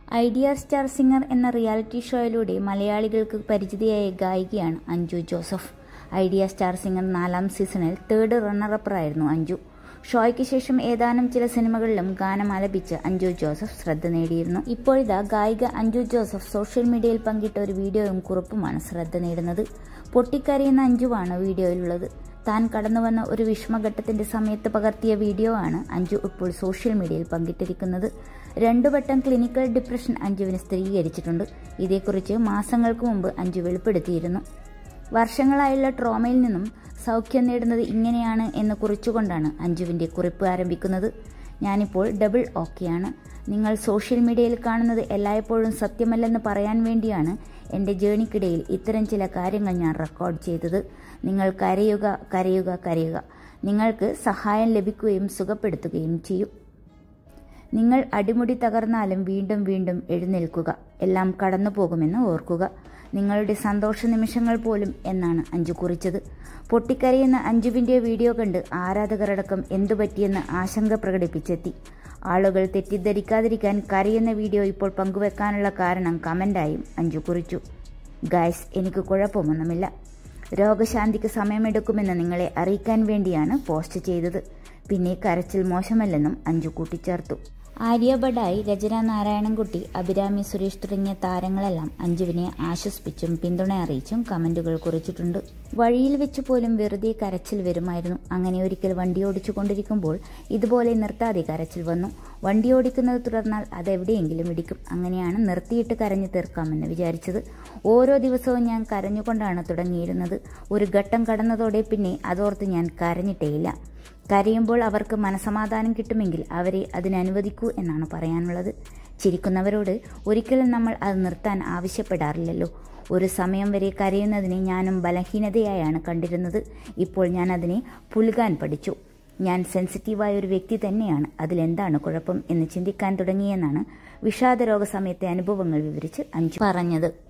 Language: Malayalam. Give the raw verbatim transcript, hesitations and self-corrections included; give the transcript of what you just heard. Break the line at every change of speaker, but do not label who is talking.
ഐഡിയ സ്റ്റാർ സിംഗർ എന്ന റിയാലിറ്റി ഷോയിലൂടെ മലയാളികൾക്ക് പരിചിതയായ ഗായികയാണ് Anju Joseph. Idea star singer നാലാം സീസണിൽ തേർഡ് റണ്ണറപ്പറായിരുന്നു അഞ്ജു. ഷോയ്ക്ക് ശേഷം ഏതാനും ചില സിനിമകളിലും ഗാനം ആലപിച്ച് അഞ്ജു ജോസഫ് ശ്രദ്ധ നേടിയിരുന്നു. ഇപ്പോഴിതാ ഗായിക അഞ്ജു ജോസഫ് സോഷ്യൽ മീഡിയയിൽ പങ്കിട്ട ഒരു വീഡിയോയും കുറിപ്പുമാണ് ശ്രദ്ധ നേടുന്നത്. പൊട്ടിക്കരയുന്ന അഞ്ജുവാണ് വീഡിയോയിലുള്ളത്. താൻ കടന്നുവന്ന ഒരു വിഷമഘട്ടത്തിന്റെ സമയത്ത് പകർത്തിയ വീഡിയോ ആണ് അഞ്ജു ഇപ്പോൾ സോഷ്യൽ മീഡിയയിൽ പങ്കിട്ടിരിക്കുന്നത്. രണ്ടുവട്ടം ക്ലിനിക്കൽ ഡിപ്രഷൻ അഞ്ജുവിന് സ്ഥിരീകരിച്ചിട്ടുണ്ട്. ഇതേക്കുറിച്ച് മാസങ്ങൾക്ക് മുമ്പ് അഞ്ജു വെളിപ്പെടുത്തിയിരുന്നു. വർഷങ്ങളായുള്ള ട്രോമയിൽ നിന്നും സൗഖ്യം നേടുന്നത് ഇങ്ങനെയാണ് എന്ന് കുറിച്ചുകൊണ്ടാണ് അഞ്ജുവിന്റെ കുറിപ്പ് ആരംഭിക്കുന്നത്. ഞാനിപ്പോൾ ഡബിൾ ഓക്കെയാണ്. നിങ്ങൾ സോഷ്യൽ മീഡിയയിൽ കാണുന്നത് എല്ലായ്പ്പോഴും സത്യമല്ലെന്ന് പറയാൻ വേണ്ടിയാണ് എൻ്റെ ജേണിക്കിടയിൽ ഇത്തരം ചില കാര്യങ്ങൾ ഞാൻ റെക്കോർഡ് ചെയ്തത്. നിങ്ങൾ കരയുക കരയുക കരയുക. നിങ്ങൾക്ക് സഹായം ലഭിക്കുകയും സുഖപ്പെടുത്തുകയും ചെയ്യും. നിങ്ങൾ അടിമുടി തകർന്നാലും വീണ്ടും വീണ്ടും എഴുന്നേൽക്കുക. എല്ലാം കടന്നു പോകുമെന്ന് ഓർക്കുക. നിങ്ങളുടെ സന്തോഷ നിമിഷങ്ങൾ പോലും എന്നാണ് അഞ്ജു കുറിച്ചത്. പൊട്ടിക്കരയുന്ന അഞ്ജുവിന്റെ വീഡിയോ കണ്ട് ആരാധകരടക്കം എന്തുപറ്റിയെന്ന് ആശങ്ക പ്രകടിപ്പിച്ചെത്തി. ആളുകൾ തെറ്റിദ്ധരിക്കാതിരിക്കാൻ കരയുന്ന വീഡിയോ ഇപ്പോൾ പങ്കുവെക്കാനുള്ള കാരണം കമന്റായും അഞ്ജു കുറിച്ചു. ഗൈസ്, എനിക്ക് കുഴപ്പമൊന്നുമില്ല. രോഗശാന്തിക്ക് സമയമെടുക്കുമെന്ന് നിങ്ങളെ അറിയിക്കാൻ വേണ്ടിയാണ് പോസ്റ്റ് ചെയ്തത്. പിന്നെ കരച്ചിൽ മോശമല്ലെന്നും അഞ്ജു കൂട്ടിച്ചേർത്തു. ആര്യ ബഡായി, രചന നാരായണൻകുട്ടി, അഭിരാമി സുരേഷ് തുടങ്ങിയ താരങ്ങളെല്ലാം അഞ്ജുവിനെ ആശ്വസിപ്പിച്ചും പിന്തുണ അറിയിച്ചും കമന്റുകൾ കുറിച്ചിട്ടുണ്ട്. വഴിയിൽ വെച്ച് പോലും വെറുതെ കരച്ചിൽ വരുമായിരുന്നു. അങ്ങനെ ഒരിക്കൽ വണ്ടി ഓടിച്ചു കൊണ്ടിരിക്കുമ്പോൾ ഇതുപോലെ നിർത്താതെ കരച്ചിൽ വന്നു. വണ്ടി ഓടിക്കുന്നത് തുടർന്നാൽ അതെവിടെയെങ്കിലും ഇടിക്കും. അങ്ങനെയാണ് നിർത്തിയിട്ട് കരഞ്ഞു തീർക്കാമെന്ന് വിചാരിച്ചത്. ഓരോ ദിവസവും ഞാൻ കരഞ്ഞുകൊണ്ടാണ് തുടങ്ങിയിരുന്നത്. ഒരു ഘട്ടം കടന്നതോടെ പിന്നെ അതോർത്ത് ഞാൻ കരഞ്ഞിട്ടേയില്ല. കരയുമ്പോൾ അവർക്ക് മനസമാധാനം കിട്ടുമെങ്കിൽ അവരെ അതിനനുവദിക്കൂ എന്നാണ് പറയാനുള്ളത്. ചിരിക്കുന്നവരോട് ഒരിക്കലും നമ്മൾ അത് നിർത്താൻ ആവശ്യപ്പെടാറില്ലല്ലോ. ഒരു സമയം വരെ കരയുന്നതിനെ ഞാനും ബലഹീനതയായാണ് കണ്ടിരുന്നത്. ഇപ്പോൾ ഞാൻ അതിനെ പുൽകാൻ പഠിച്ചു. ഞാൻ സെൻസിറ്റീവായ ഒരു വ്യക്തി തന്നെയാണ്. അതിലെന്താണ് കുഴപ്പം എന്ന് ചിന്തിക്കാൻ തുടങ്ങിയെന്നാണ് വിഷാദരോഗ സമയത്തെ അനുഭവങ്ങൾ വിവരിച്ച് അഞ്ജു പറഞ്ഞത്.